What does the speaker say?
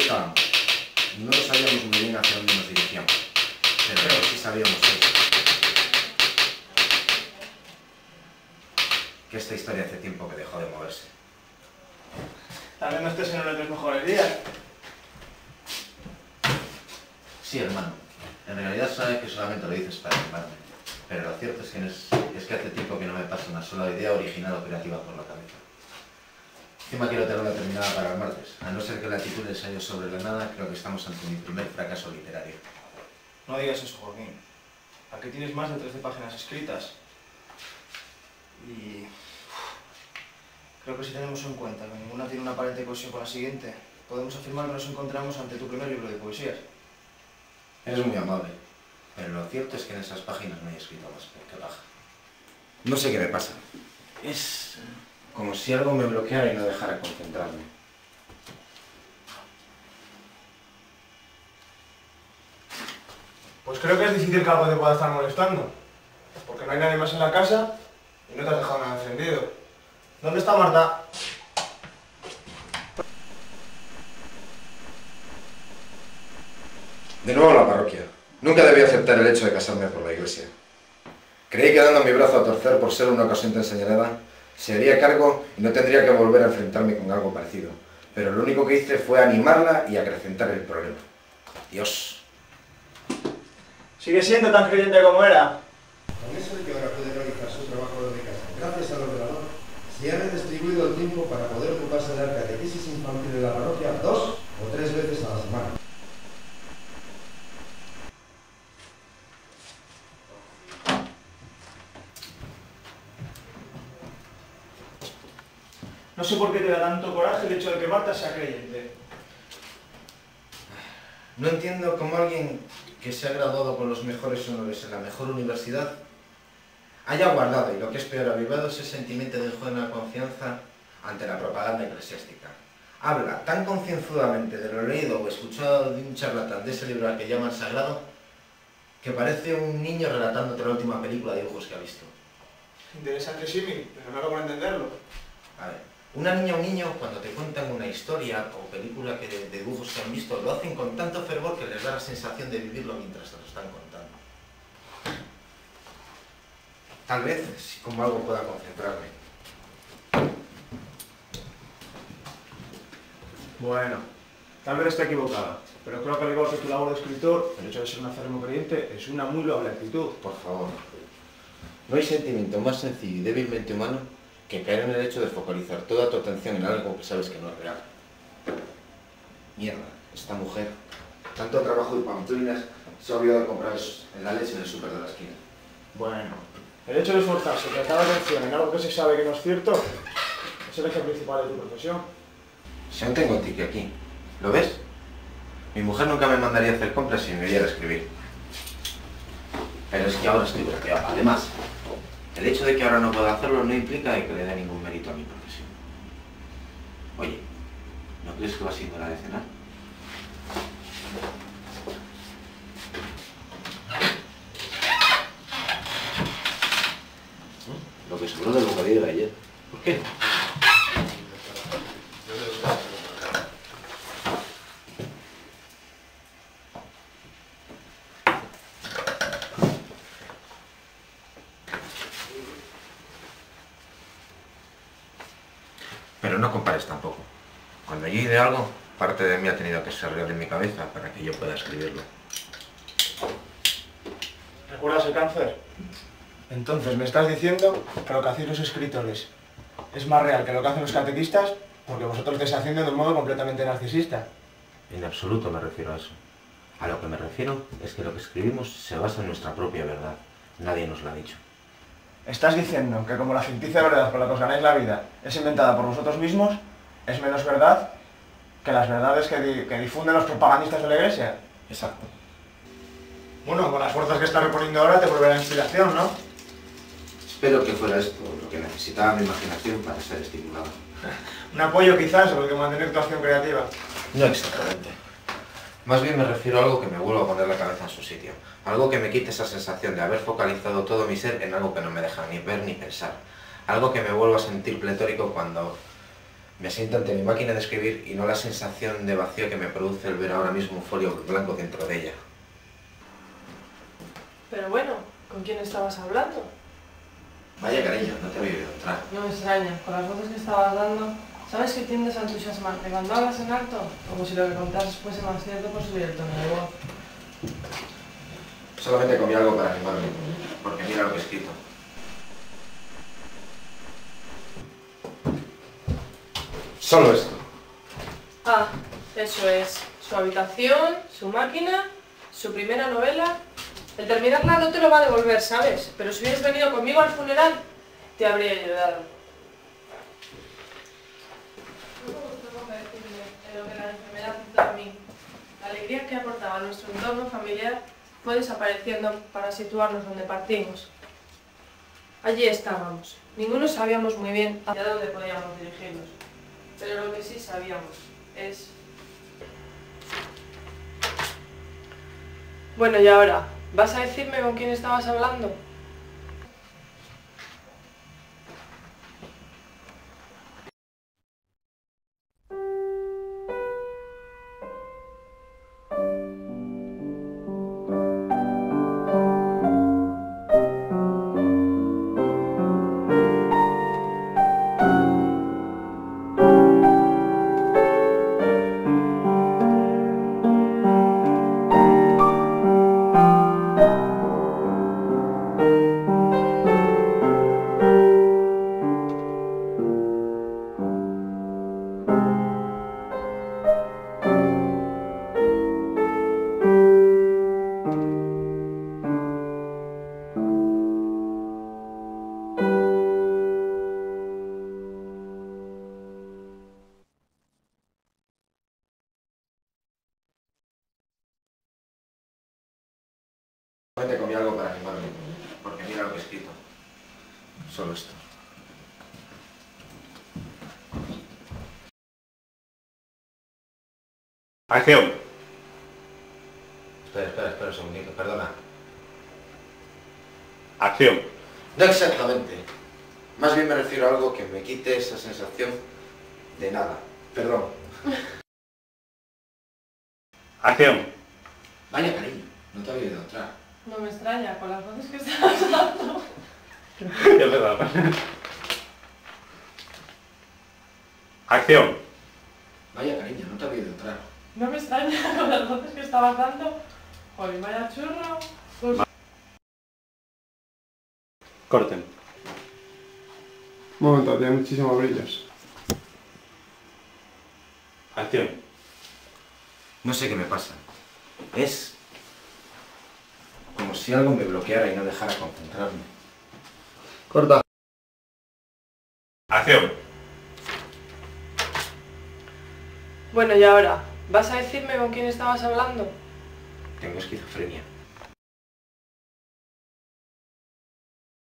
estábamos. No sabíamos muy bien hacia dónde nos dirigíamos, pero sí sabíamos que esta historia hace tiempo que dejó de moverse. Tal vez no estés en uno de tus mejores días. Sí, hermano. En realidad sabe que solamente lo dices para animarme. Pero lo cierto es que hace tiempo que no me pasa una sola idea original o creativa por la cabeza. Encima quiero tenerla terminada para el martes. A no ser que la titule Ensayo sobre la nada, creo que estamos ante mi primer fracaso literario. No digas eso, Joaquín. Aquí tienes más de 13 páginas escritas. Y creo que si tenemos en cuenta que ninguna tiene una aparente cohesión con la siguiente, podemos afirmar que nos encontramos ante tu primer libro de poesías. Eres muy amable, pero lo cierto es que en esas páginas no hay escrito más que baja. No sé qué me pasa. Es como si algo me bloqueara y no dejara concentrarme. Pues creo que es difícil que algo te pueda estar molestando. Porque no hay nadie más en la casa y no te has dejado nada encendido. ¿Dónde está Marta? De nuevo a la parroquia. Nunca debí aceptar el hecho de casarme por la iglesia. Creí que dando mi brazo a torcer por ser una ocasión tan señalada, se haría cargo y no tendría que volver a enfrentarme con algo parecido. Pero lo único que hice fue animarla y acrecentar el problema. Dios. ¿Sigue siendo tan creyente como era? Con eso de que ahora puede realizar su trabajo desde casa, gracias al ordenador, se ha redistribuido el tiempo para poder ocuparse de la catequesis infantil de la parroquia 2 o 3 veces a la semana. No sé por qué te da tanto coraje el hecho de que Marta sea creyente. No entiendo cómo alguien que se ha graduado con los mejores honores en la mejor universidad haya guardado, y lo que es peor, avivado ese sentimiento de ingenua confianza ante la propaganda eclesiástica. Habla tan concienzudamente de lo leído o escuchado de un charlatán de ese libro al que llaman sagrado, que parece un niño relatándote la última película de dibujos que ha visto. Interesante símil, pero no logro entenderlo. A ver, una niña o un niño, cuando te cuentan una historia o película de dibujos que han visto, lo hacen con tanto fervor que les da la sensación de vivirlo mientras te lo están contando. Tal vez, si como algo pueda concentrarme. Bueno, tal vez esté equivocada, pero creo que al igual que tu labor de escritor, el hecho de ser un acérrimo creyente es una muy loable actitud. Por favor. No hay sentimiento más sencillo y débilmente humano que caer en el hecho de focalizar toda tu atención en algo que sabes que no es real. Mierda, esta mujer, tanto trabajo y pamplinas, se ha olvidado de comprar la leche en el súper de la esquina. Bueno, el hecho de esforzarse y prestar atención en algo que se sabe que no es cierto es el eje principal de tu profesión. Si aún tengo tique aquí, ¿lo ves? Mi mujer nunca me mandaría a hacer compras si me oyera escribir. Pero es que ahora estoy bloqueado. Además, el hecho de que ahora no pueda hacerlo no implica que le dé ningún mérito a mi profesión. Oye, ¿no crees que va siendo hora de cenar? Lo que sobró del bocadillo de ayer. ¿Por qué? Pero no compares tampoco. Cuando yo de algo, parte de mí ha tenido que ser real en mi cabeza para que yo pueda escribirlo. ¿Recuerdas el cáncer? Entonces me estás diciendo que lo que hacéis los escritores es más real que lo que hacen los catequistas porque vosotros lo estáis haciendo de un modo completamente narcisista. En absoluto me refiero a eso. A lo que me refiero es que lo que escribimos se basa en nuestra propia verdad. Nadie nos lo ha dicho. Estás diciendo que como la ficticia verdad por la que os ganáis la vida es inventada por vosotros mismos, es menos verdad que las verdades que difunden los propagandistas de la iglesia. Exacto. Bueno, con las fuerzas que estás reponiendo ahora te volverá la inspiración, ¿no? Espero que fuera esto lo que necesitaba mi imaginación para ser estimulada. Un apoyo quizás sobre el que mantener tu acción creativa. No exactamente. Más bien me refiero a algo que me vuelva a poner la cabeza en su sitio. Algo que me quite esa sensación de haber focalizado todo mi ser en algo que no me deja ni ver ni pensar. Algo que me vuelva a sentir pletórico cuando Me siento ante mi máquina de escribir y no la sensación de vacío que me produce el ver ahora mismo un folio blanco dentro de ella. Pero bueno, ¿con quién estabas hablando? Vaya cariño, no te había oído entrar. No me extraña, con las voces que estabas dando, ¿sabes que tiendes a entusiasmarte cuando hablas en alto? Como si lo que contases fuese más cierto por subir el tono de voz. Solamente comí algo para animarme, porque mira lo que he escrito. Solo esto. Ah, eso es. Su habitación, su máquina, su primera novela. El terminarla no te lo va a devolver, ¿sabes? Pero si hubieras venido conmigo al funeral, te habría ayudado. No me gustó poco decirme de lo que la enfermedad hizo a mí. La alegría que aportaba a nuestro entorno familiar fue desapareciendo para situarnos donde partimos. Allí estábamos. Ninguno sabíamos muy bien hacia dónde podíamos dirigirnos. Pero lo que sí sabíamos es... Bueno, y ahora, ¿vas a decirme con quién estabas hablando? Solamente comí algo para animarme, porque mira lo que he escrito. Solo esto. Acción. Espera un segundito, perdona. Acción. No exactamente. Más bien me refiero a algo que me quite esa sensación de nada. Perdón. Acción. Vaya cariño, no te había oído entrar. No me extraña, con las voces que estabas dando. Es verdad. Acción. Vaya cariño, no te había oído entrar. No me extraña, con las voces que estabas dando. Joder, vaya churro. Pues... Corten. Un momento, tiene muchísimos brillos. Acción. No sé qué me pasa. Es como si algo me bloqueara y no dejara concentrarme. Corta. Acción. Bueno, y ahora, ¿vas a decirme con quién estabas hablando? Tengo esquizofrenia.